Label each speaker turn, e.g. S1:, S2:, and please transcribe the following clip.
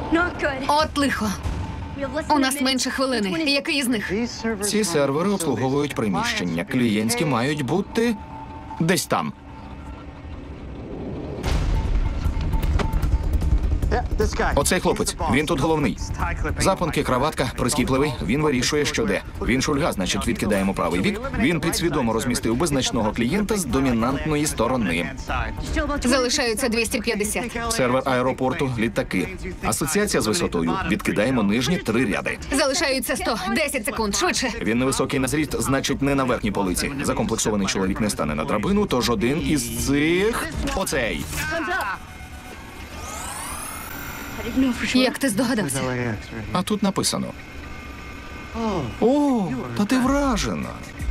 S1: От лихо. У нас менше хвилини. Який із них?
S2: Ці сервери обслуговують приміщення. Клієнтські мають бути десь там. Оцей хлопець, він тут головний. Запонки, краватка, прискіпливий, він вирішує, що де. Він шульга, значить, відкидаємо правий бік. Він підсвідомо розмістив беззначного клієнта з домінантної сторони.
S1: Залишаються 250.
S2: Сервер аеропорту, літаки. Асоціація з висотою. Відкидаємо нижні 3 ряди.
S1: Залишаються 100. 10 секунд. Швидше.
S2: Він невисокий на зріст, значить, не на верхній полиці. Закомплексований чоловік не стане на драбину, тож один із цих... Оцей.
S1: Як ти здогадався?
S2: А тут написано. О, та ти вражена.